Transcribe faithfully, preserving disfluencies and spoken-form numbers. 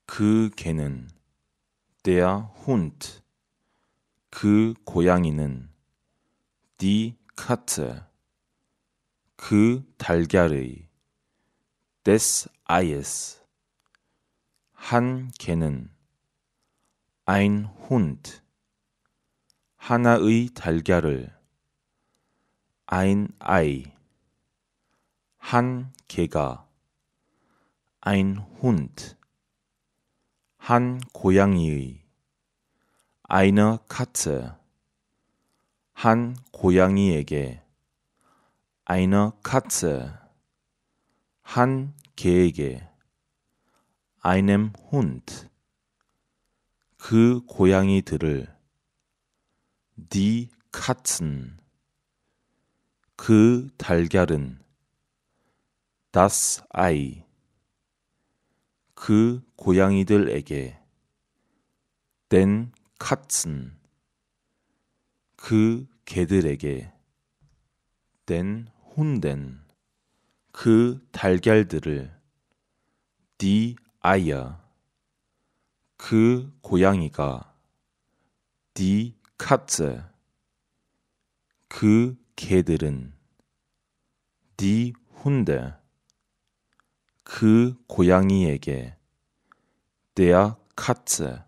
그 개는 der Hund, 그 고양이는 die Katze, 그 달걀의 des Eies, 한 개는 ein Hund, 하나의 달걀을 ein Ei, 한 개가 ein Hund, 한 고양이의 eine Katze, 한 고양이에게 eine Katze, 한 개에게 einem Hund, 그 고양이들을 die Katzen, 그 달걀은 das Ei, 그 고양이들에게 den Katzen, 그 개들에게 den Hunden, 그 달걀들을 die Eier, 그 고양이가 die Katze, 그 개들은 die Hunde, 그 고양이에게 der Katze,